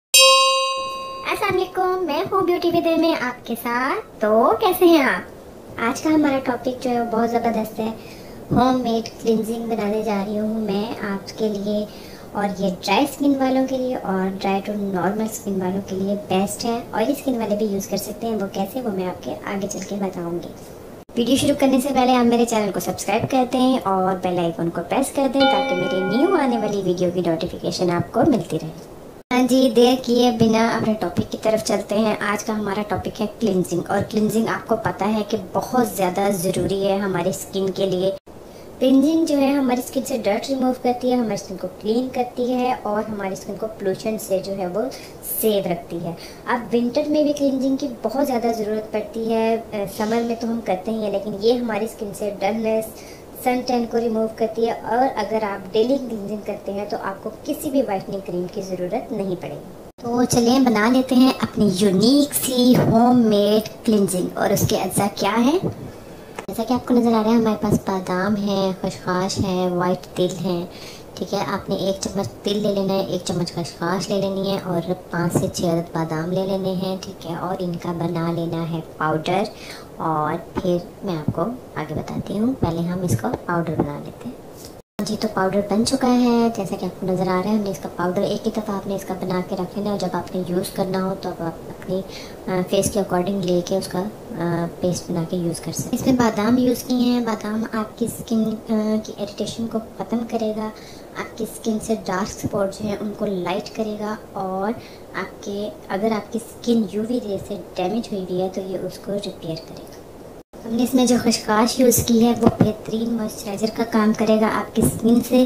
अस्सलाम वालेकुम, मैं हूँ ब्यूटी विद में आपके साथ। तो कैसे हैं आप? आज का हमारा टॉपिक जो है वो बहुत ज़बरदस्त है। होममेड क्लिनजिंग बनाने जा रही हूँ मैं आपके लिए, और ये ड्राई स्किन वालों के लिए और ड्राई टू नॉर्मल स्किन वालों के लिए बेस्ट है। ऑयली स्किन वाले भी यूज़ कर सकते हैं। वो कैसे, वो मैं आपके आगे चल के बताऊँगी। वीडियो शुरू करने से पहले आप मेरे चैनल को सब्सक्राइब कर दें और बेल आइकन को प्रेस कर दें ताकि मेरी न्यू आने वाली वीडियो की नोटिफिकेशन आपको मिलती रहे। हाँ जी, देर किए बिना अपने टॉपिक की तरफ चलते हैं। आज का हमारा टॉपिक है क्लिनजिंग। और क्लिनजिंग आपको पता है कि बहुत ज़्यादा ज़रूरी है हमारी स्किन के लिए। क्लिनजिंग जो है हमारी स्किन से डर्ट रिमूव करती है, हमारी स्किन को क्लीन करती है और हमारी स्किन को पोल्यूशन से जो है वो सेव रखती है। अब विंटर में भी क्लिनजिंग की बहुत ज़्यादा ज़रूरत पड़ती है। समर में तो हम करते ही हैं, लेकिन ये हमारी स्किन से डलनेस, सन टैन को रिमूव करती है। और अगर आप डेली क्लिनजिंग करते हैं तो आपको किसी भी वाइटनिंग क्रीम की ज़रूरत नहीं पड़ेगी। तो चलिए बना लेते हैं अपनी यूनिक सी होममेड क्लिनजिंग। और उसके अज्जा क्या है, जैसा कि आपको नज़र आ रहा है, हमारे पास बादाम है, खसखस है, वाइट तिल है। ठीक है, आपने 1 चम्मच तिल ले लेना है, 1 चम्मच खसखस ले लेनी है और 5 से 6 अदद बादाम ले लेने हैं। ठीक है, और इनका बना लेना है पाउडर। और फिर मैं आपको आगे बताती हूँ, पहले हम इसका पाउडर बना लेते हैं। जी, तो पाउडर बन चुका है, जैसा कि आपको नज़र आ रहा है। हमने इसका पाउडर एक ही दफ़ा आपने इसका बना के रख लेना है। जब आपने यूज़ करना हो तो आप अपनी फेस के अकॉर्डिंग लेके उसका पेस्ट बना के यूज़ कर सकते हैं। इसमें बादाम यूज़ किए हैं। बादाम आपकी स्किन की इरिटेशन को ख़त्म करेगा, आपकी स्किन से डार्क स्पॉट जो है उनको लाइट करेगा, और अगर आपकी स्किन यूवी रे से डैमेज हुई हुई है तो ये उसको रिपेयर करेगा। हमने इसमें जो खसखस यूज़ की है वो बेहतरीन मॉइस्चराइज़र का काम करेगा आपकी स्किन से,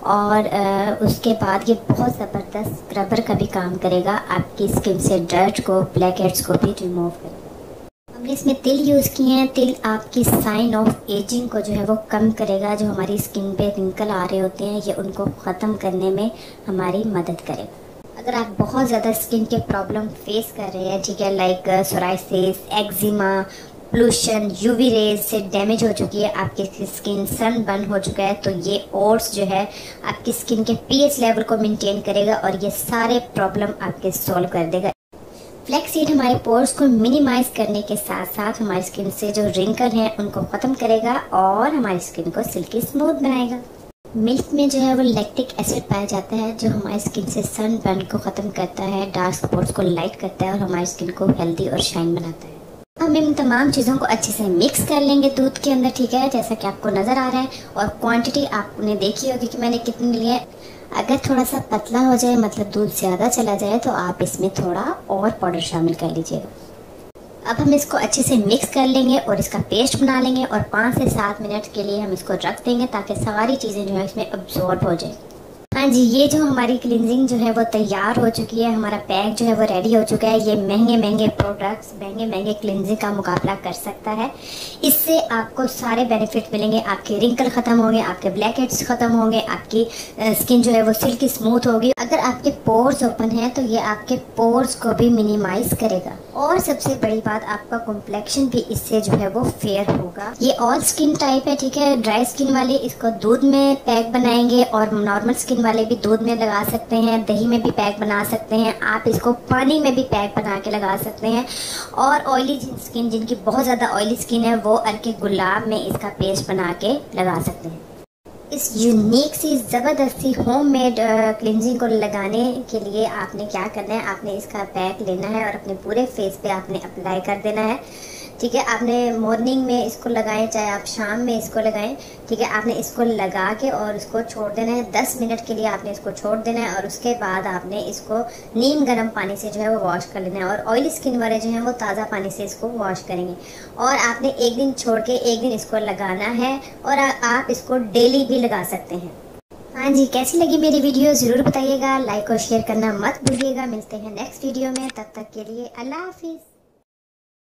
और उसके बाद ये बहुत ज़बरदस्त स्क्रबर का भी काम करेगा, आपकी स्किन से डर्ट को, ब्लैक हेड्स को भी रिमूव करेगा। हमने इसमें तिल यूज़ किए हैं। तिल आपकी साइन ऑफ एजिंग को जो है वो कम करेगा। जो हमारी स्किन पे रिंकल आ रहे होते हैं ये उनको ख़त्म करने में हमारी मदद करेगा। अगर आप बहुत ज़्यादा स्किन के प्रॉब्लम फेस कर रहे हैं, ठीक है, like psoriasis, eczema, pollution, UV rays से डैमेज हो चुकी है आपकी स्किन, सन बर्न हो चुका है, तो ये ओट्स जो है आपकी स्किन के पीएच लेवल को मेंटेन करेगा और ये सारे प्रॉब्लम आपके सॉल्व कर देगा। फ्लैक्स सीड हमारे पोर्स को मिनिमाइज करने के साथ साथ हमारी स्किन से जो रिंकल हैं उनको ख़त्म करेगा और हमारी स्किन को सिल्की स्मूथ बनाएगा। मिल्क में जो है वो लैक्टिक एसिड पाया जाता है जो हमारी स्किन से सन बर्न को ख़त्म करता है, डार्क स्पॉट्स को लाइट करता है और हमारी स्किन को हेल्दी और शाइन बनाता है। हम इन तमाम चीज़ों को अच्छे से मिक्स कर लेंगे दूध के अंदर। ठीक है, जैसा कि आपको नज़र आ रहा है, और क्वांटिटी आपने देखी होगी कि मैंने कितनी ली है। अगर थोड़ा सा पतला हो जाए, मतलब दूध ज़्यादा चला जाए, तो आप इसमें थोड़ा और पाउडर शामिल कर लीजिएगा। अब हम इसको अच्छे से मिक्स कर लेंगे और इसका पेस्ट बना लेंगे, और 5 से 7 मिनट के लिए हम इसको रख देंगे ताकि सारी चीज़ें जो है इसमें अब्जॉर्ब हो जाए। हाँ जी, ये जो हमारी क्लिनजिंग जो है वो तैयार हो चुकी है, हमारा पैक जो है वो रेडी हो चुका है। ये महंगे महंगे प्रोडक्ट्स, महंगे महंगे क्लिनजिंग का मुकाबला कर सकता है। इससे आपको सारे बेनिफिट मिलेंगे। आपके रिंकल ख़त्म होंगे, आपके ब्लैक हेड्स ख़त्म होंगे, आपकी स्किन जो है वो सिल्की स्मूथ होगी। अगर आपके पोर्स ओपन हैं तो ये आपके पोर्स को भी मिनिमाइज करेगा, और सबसे बड़ी बात, आपका कॉम्प्लेक्शन भी इससे जो है वो फेयर होगा। ये ऑल स्किन टाइप है, ठीक है। ड्राई स्किन वाले इसको दूध में पैक बनाएंगे और नॉर्मल स्किन वाले भी दूध में लगा सकते हैं, दही में भी पैक बना सकते हैं, आप इसको पानी में भी पैक बना के लगा सकते हैं। और ऑयली स्किन, जिनकी बहुत ज़्यादा ऑयली स्किन है, वो अर्के गुलाब में इसका पेस्ट बना के लगा सकते हैं। इस यूनिक सी ज़बरदस्ती होममेड क्लिनजिंग को लगाने के लिए आपने क्या करना है, आपने इसका पैक लेना है और अपने पूरे फेस पे आपने अप्लाई कर देना है। ठीक है, आपने मॉर्निंग में इसको लगाएं, चाहे आप शाम में इसको लगाएं। ठीक है, आपने इसको लगा के और इसको छोड़ देना है 10 मिनट के लिए। आपने इसको छोड़ देना है और उसके बाद आपने इसको नीम गर्म पानी से जो है वो वॉश कर लेना है। और ऑयली स्किन वाले जो हैं वो ताज़ा पानी से इसको वॉश करेंगे। और आपने एक दिन छोड़ के एक दिन इसको लगाना है, और आप इसको डेली भी लगा सकते हैं। हाँ जी, कैसी लगी मेरी वीडियो ज़रूर बताइएगा। लाइक और शेयर करना मत भूलिएगा। मिलते हैं नेक्स्ट वीडियो में, तब तक के लिए अल्लाह हाफिज़।